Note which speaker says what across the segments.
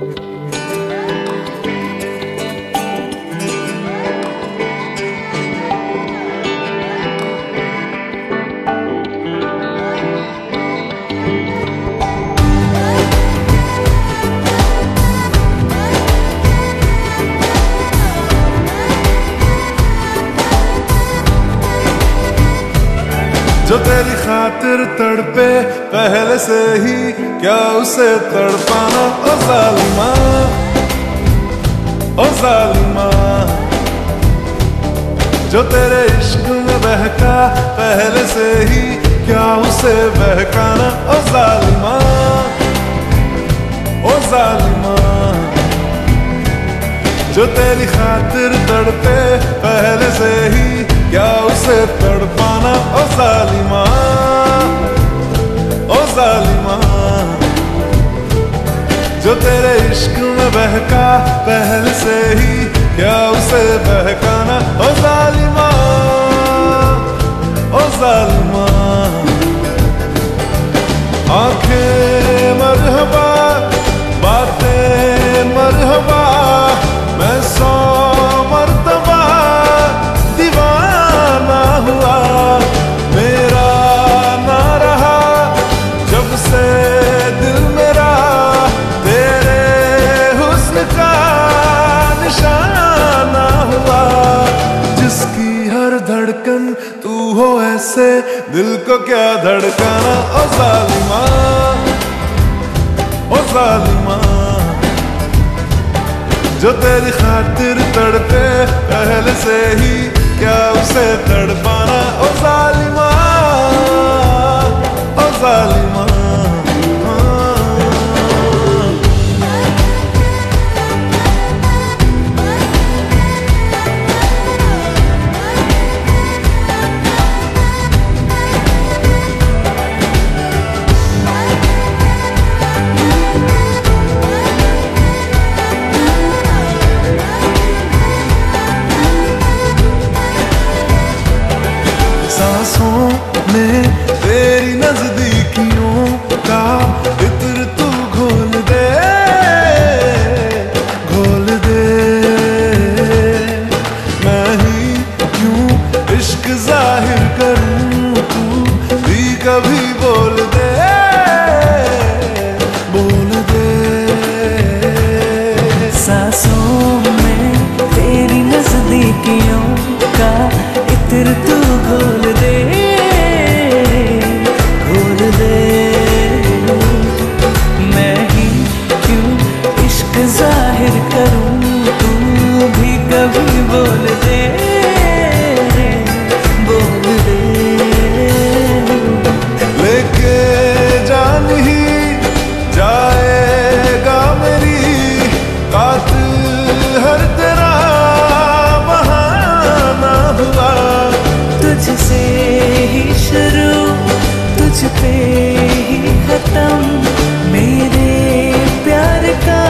Speaker 1: जो तेरी खातिर तड़पे पहले से ही, क्या उसे तड़पाना? ओ जालिमा, ओ जालिमा। जो तेरे इश्क में बहका पहले से ही, क्या उसे बहकाना? ओ जालिमा, ओ जालिमा। जो तेरी खातिर तड़पे पहले से ही, क्या उसे तड़पाना? ओ जालिमा, ओ जालिमा। जो तेरे इश्क में बहका पहले से ही, क्या उसे बहकाना? ओ जालिमा, ओ जालिमा। आंखें मरहबा, बातें मरहबा, मैं 100 मर्तबा दीवाना हुआ, मेरा ना रहा जब से दिल मेरा तेरे हुस्न का निशाना हुआ। जिसकी हर धड़कन तू हो ऐसे, दिल को क्या धड़काना? ओ जालिमा, ओ जालिमा। जो तेरी खातिर तड़पे पहले से ही, क्या उसे तड़पाना? ओ जालिमा, ओ जालिमा। सांसों में तेरी नजदीकियों का इत्र तू घोल दे, घोल दे। मैं ही क्यों इश्क जाहिर करूं, तू भी कभी बोल दे, बोल दे।
Speaker 2: सांसों में तेरी नजदीकियों का इत्र तू घोल दे, घोल दे। मैं ही क्यों इश्क जाहिर करूं, तू भी कभी बोल दे, बोल दे।
Speaker 1: लेके जान ही जाएगा मेरी कातिल हर तेरा बहाना हुआ।
Speaker 2: तुझसे ही शुरू, तुझ पे ही खत्म, मेरे प्यार का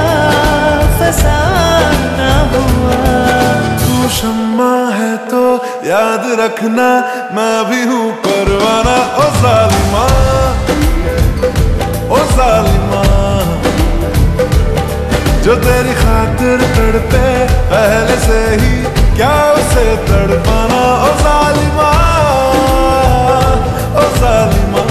Speaker 2: फसाना हुआ।
Speaker 1: तू शम्मा है तो याद रखना, मैं भी हूँ परवाना। ओ जालिमा, ओ जालिमा। जो तेरी खातिर तड़पे पहले से ही, क्या उसे तड़पाना? ओ जालिमा, ओ जालिमा।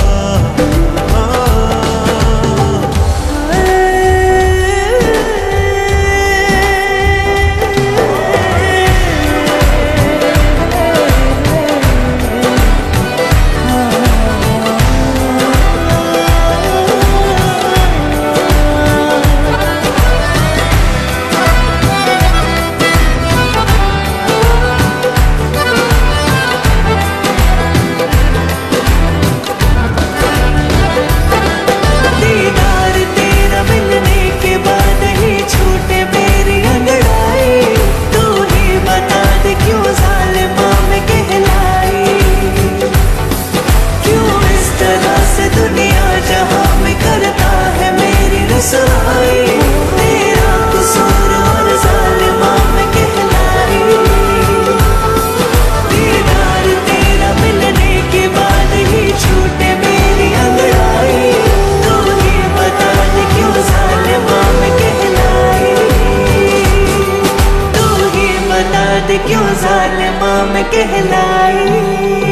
Speaker 2: क्यों जालिमा में कहलाई।